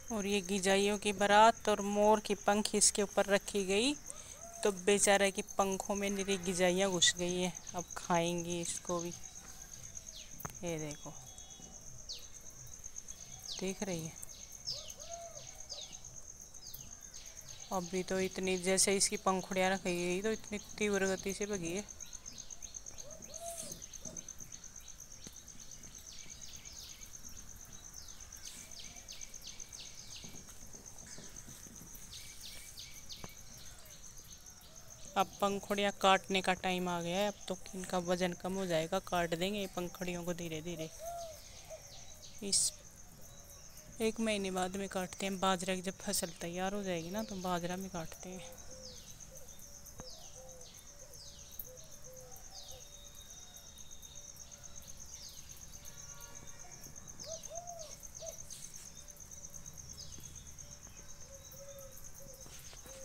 और ये गिजाइयों की बारात और मोर की पंख इसके ऊपर रखी गई, तो बेचारे की पंखों में निरी गिजाइयाँ घुस गई हैं। अब खाएंगी इसको भी। ये देखो, देख रही है। अभी तो इतनी, जैसे इसकी पंखुड़ियाँ रखी गई तो इतनी तीव्र गति से भगी है। अब पंखुड़ियाँ काटने का टाइम आ गया है। अब तो इनका वजन कम हो जाएगा, काट देंगे ये पंखुड़ियों को धीरे धीरे। इस 1 महीने बाद में काटते हैं। बाजरा की जब फसल तैयार हो जाएगी ना, तो बाजरा में काटते हैं।